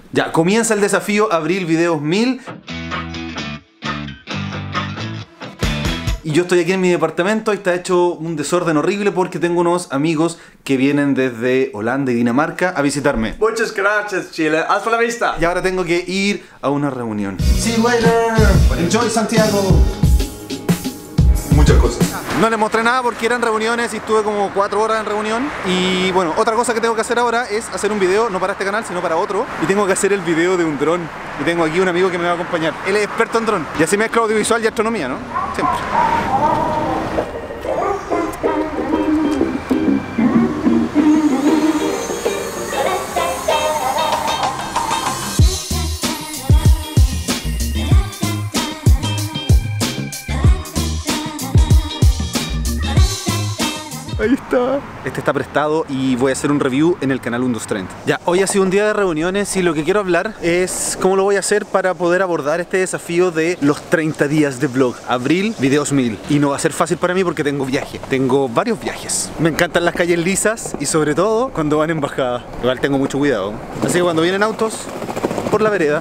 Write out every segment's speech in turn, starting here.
Ya, comienza el desafío Abril Videos 1000. Y yo estoy aquí en mi departamento y está hecho un desorden horrible porque tengo unos amigos que vienen desde Holanda y Dinamarca a visitarme. Muchas gracias, Chile. Hasta la vista. Y ahora tengo que ir a una reunión. See you later. Enjoy Santiago. Muchas cosas. No les mostré nada porque eran reuniones y estuve como 4 horas en reunión. Y bueno, otra cosa que tengo que hacer ahora es hacer un video, no para este canal, sino para otro. Y tengo que hacer el video de un dron. Y tengo aquí un amigo que me va a acompañar. Él es experto en dron. Y así mezcla audiovisual y astronomía, ¿no? Siempre. Ahí está. Este está prestado y voy a hacer un review en el canal Windows 30. Ya, hoy ha sido un día de reuniones y lo que quiero hablar es cómo lo voy a hacer para poder abordar este desafío de los 30 días de vlog. Abril, videos 1000. Y no va a ser fácil para mí porque tengo viaje. Tengo varios viajes. Me encantan las calles lisas y sobre todo cuando van en bajada. Igual tengo mucho cuidado. Así que cuando vienen autos, por la vereda.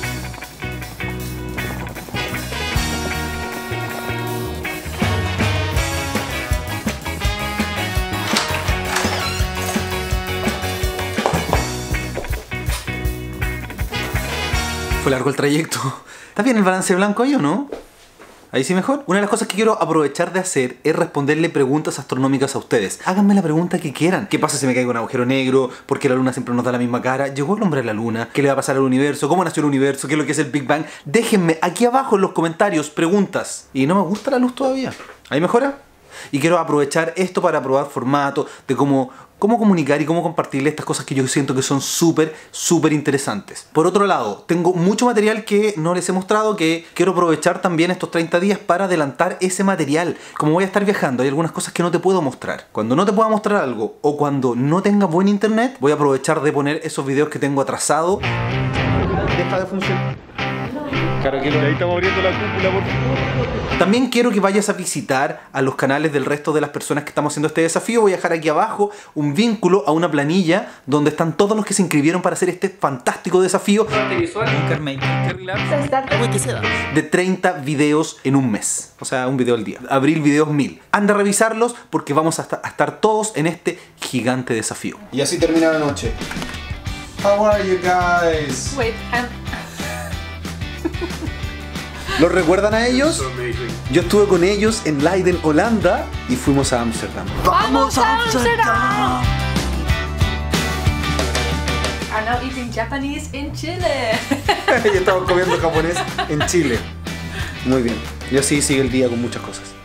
Fue largo el trayecto. ¿Está bien el balance blanco ahí o no? Ahí sí mejor. Una de las cosas que quiero aprovechar de hacer es responderle preguntas astronómicas a ustedes. Háganme la pregunta que quieran. ¿Qué pasa si me caigo en un agujero negro? ¿Por qué la luna siempre nos da la misma cara? ¿Llegó el hombre a la luna? ¿Qué le va a pasar al universo? ¿Cómo nació el universo? ¿Qué es lo que es el Big Bang? Déjenme aquí abajo en los comentarios preguntas. Y no me gusta la luz todavía. ¿Ahí mejora? Y quiero aprovechar esto para probar formato de cómo comunicar y cómo compartirle estas cosas que yo siento que son súper interesantes. Por otro lado, tengo mucho material que no les he mostrado, que quiero aprovechar también estos 30 días para adelantar ese material. Como voy a estar viajando, hay algunas cosas que no te puedo mostrar. Cuando no te pueda mostrar algo o cuando no tenga buen internet, voy a aprovechar de poner esos videos que tengo atrasados. Deja de funcionar. Claro que ahí estamos abriendo la cúpula, por favor. También quiero que vayas a visitar a los canales del resto de las personas que estamos haciendo este desafío. Voy a dejar aquí abajo un vínculo a una planilla donde están todos los que se inscribieron para hacer este fantástico desafío de 30 videos en un mes. O sea, un video al día. Abril Videos 1000. Anda a revisarlos porque vamos a estar todos en este gigante desafío. Y así termina la noche. How are you guys? Wait, ¿Los recuerdan a ellos? Yo estuve con ellos en Leiden, Holanda y fuimos a Ámsterdam. ¡Vamos a Amsterdam! Are now eating Japanese in Chile. Y estamos comiendo japonés en Chile. Muy bien. Y así sigue el día con muchas cosas.